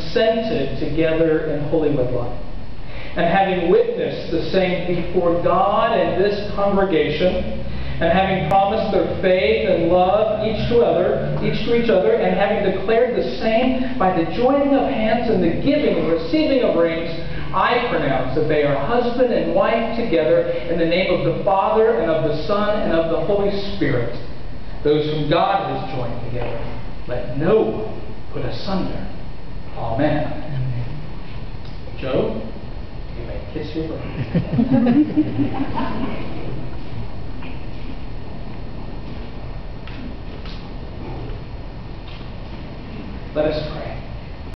consented together in holy wedlock. And having witnessed the same before God and this congregation, and having promised their faith and love each to each other, and having declared the same by the joining of hands and the giving and receiving of rings, I pronounce that they are husband and wife together in the name of the Father and of the Son and of the Holy Spirit. Those whom God has joined together, let no one put asunder. Amen. Joe, you may kiss your bride.